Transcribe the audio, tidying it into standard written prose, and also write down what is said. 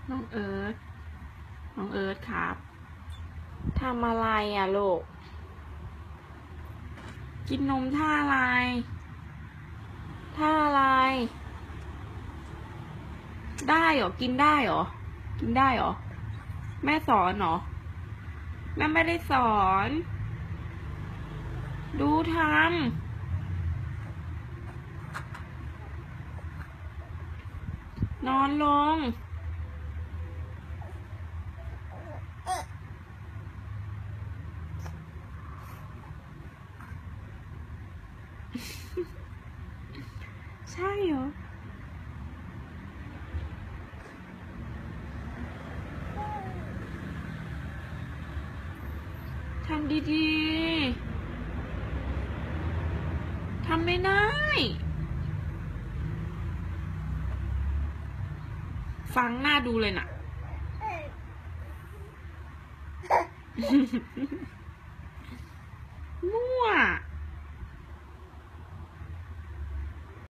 น้องเอิร์ธน้องเอิร์ธครับทำอะไรอ่ะลูกกินนมท่าอะไรท่าอะไรได้เหรอกินได้เหรอกินได้เหรอแม่สอนเหรอแม่ไม่ได้สอนดูทำนอนลงใช่เหรอทำดีๆทำไม่ได้ฟังหน้าดูเลยน่ะมั่ว